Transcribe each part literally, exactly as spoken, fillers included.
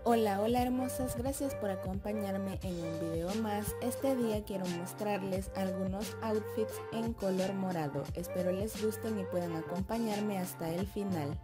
Hola, hola hermosas, gracias por acompañarme en un video más. Este día quiero mostrarles algunos outfits en color morado. Espero les gusten y puedan acompañarme hasta el final.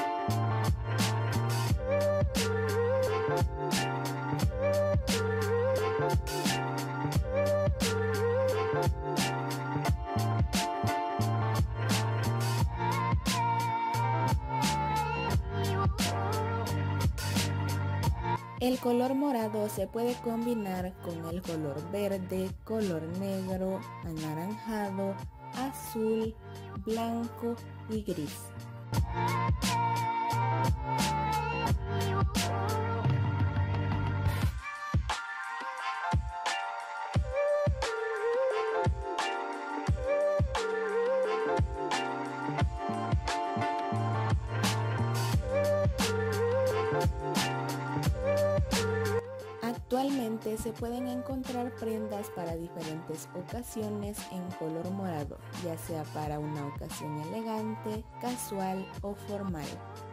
El color morado se puede combinar con el color verde, color negro, anaranjado, azul, blanco y gris. Actualmente se pueden encontrar prendas para diferentes ocasiones en color morado, ya sea para una ocasión elegante, casual o formal.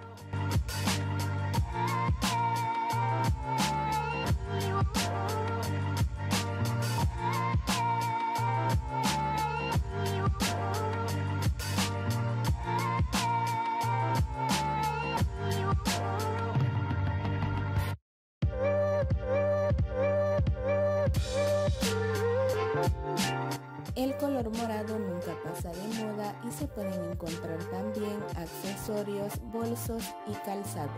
El color morado nunca pasa de moda y se pueden encontrar también accesorios, bolsos y calzado.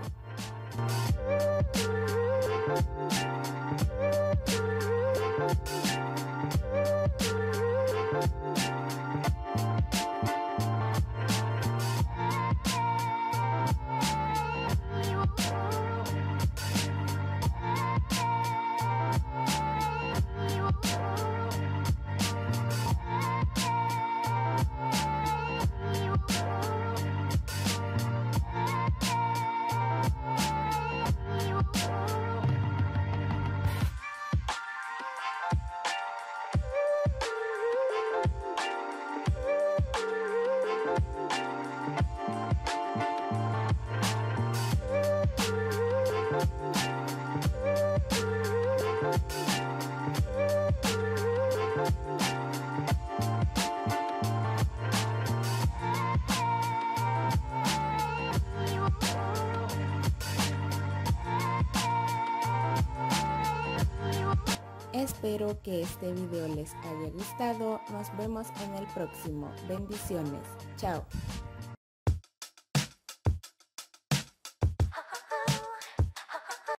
Espero que este video les haya gustado. Nos vemos en el próximo. Bendiciones. Chao.